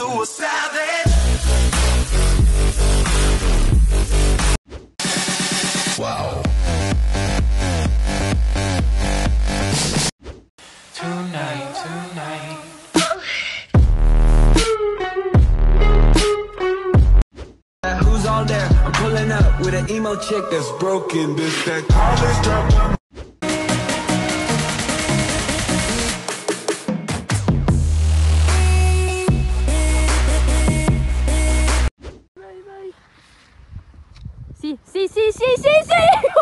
to a savage. Wow. Tonight. Who's all there? I'm pulling up with an emo chick that's broken. This that college dropout. Sí.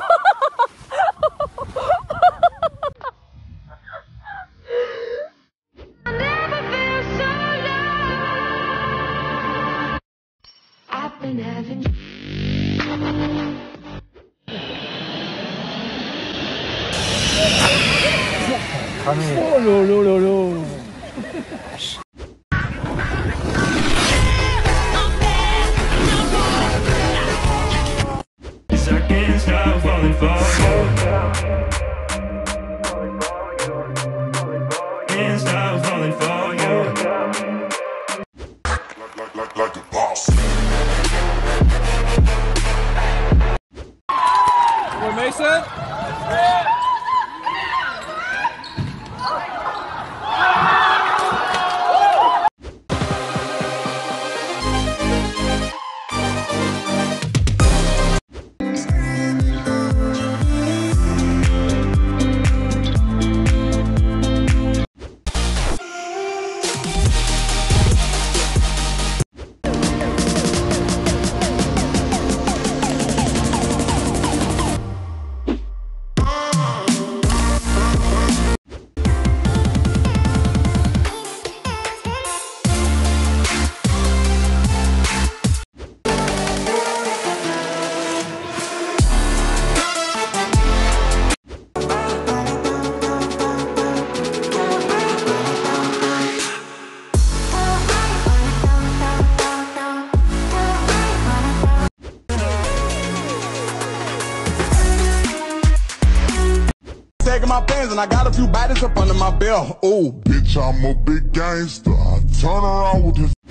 I've been having I can't stop falling for you. Can't stop falling for you. Like a boss. Boy Mason. Taking my pants and I got a few baddies up under my belt. Oh, bitch, I'm a big gangster. I turn around with his.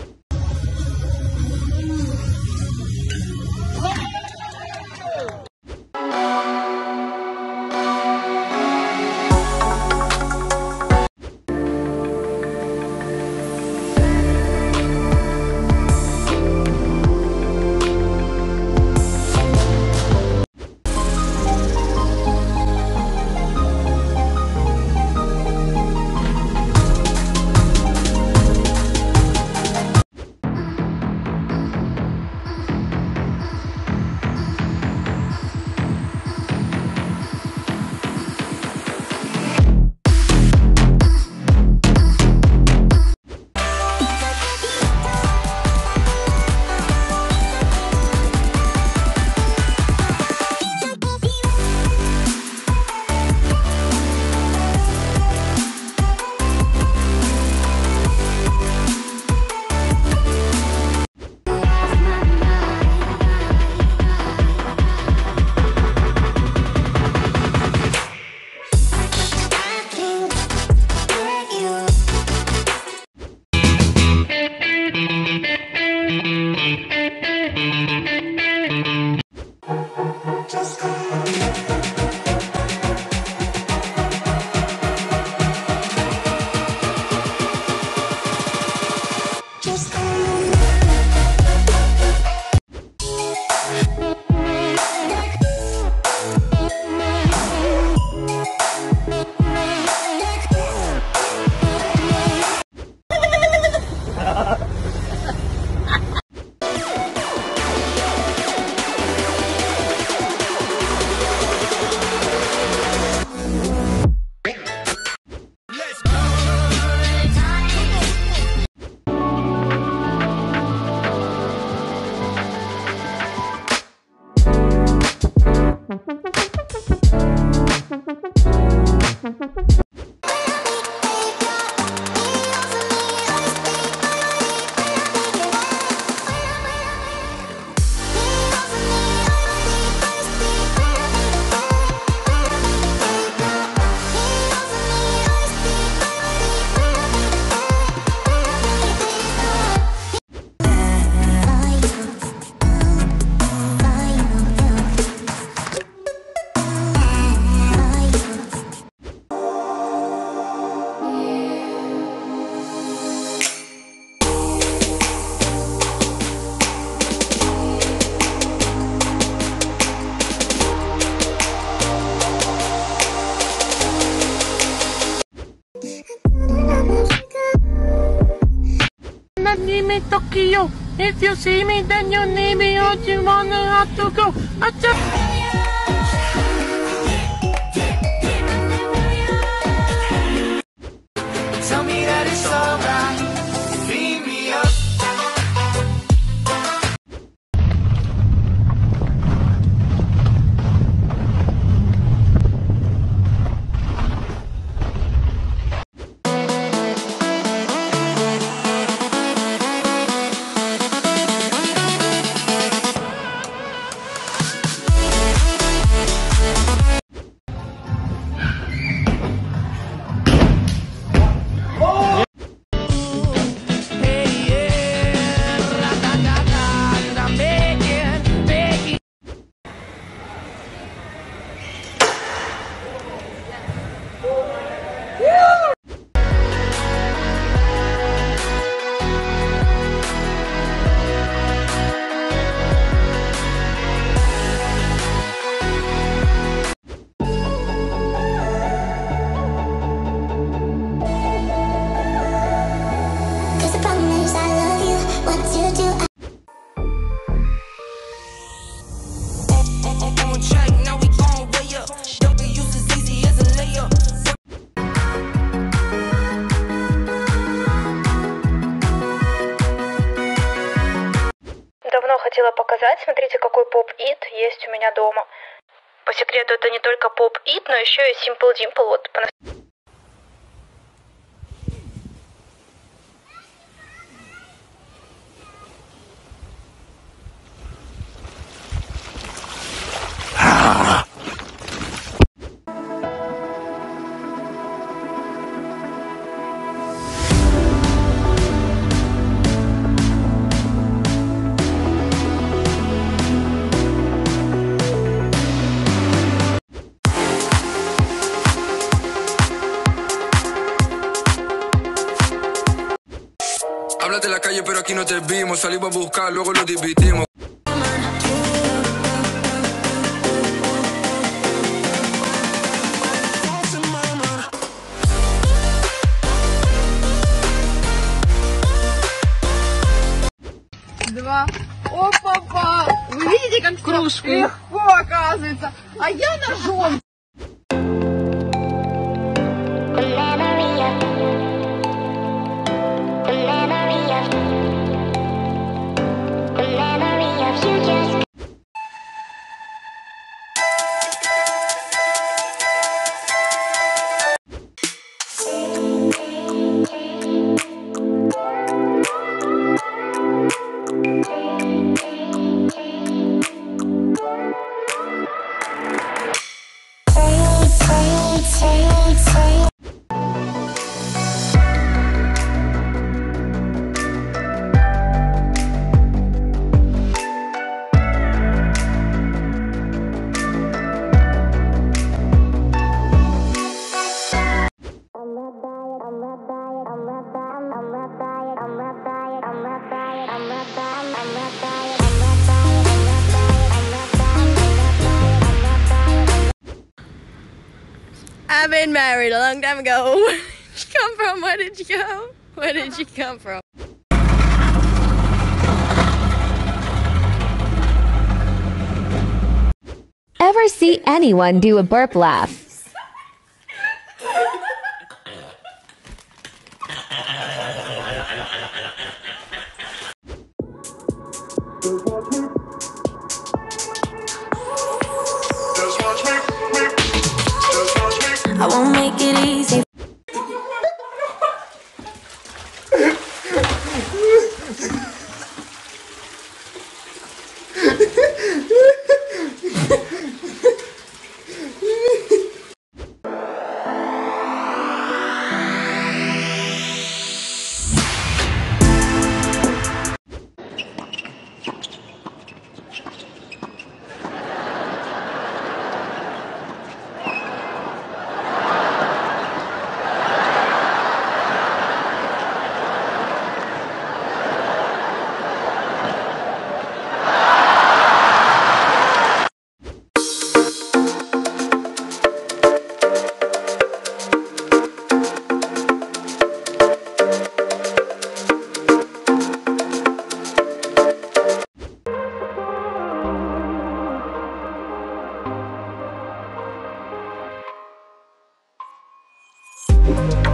me Tokyo. If you see me, then you need me. Or you wanna have to go. I just... Tell me that it's alright. Beam me up. Давно хотела показать, смотрите, какой поп-ит есть у меня дома. По секрету, это не только поп-ит, но еще и Simple Dimple. Вот, Hablas de la calle, pero aquí no te vimos. Salimos a buscar, luego lo dividimos. Два. Опа-па! Вы видите, как кружку легко оказывается? А я ножом. I've been married a long time ago. Where did you come from? Where did you go? Where did you come from? Ever see anyone do a burp laugh? I won't make it easy. Thank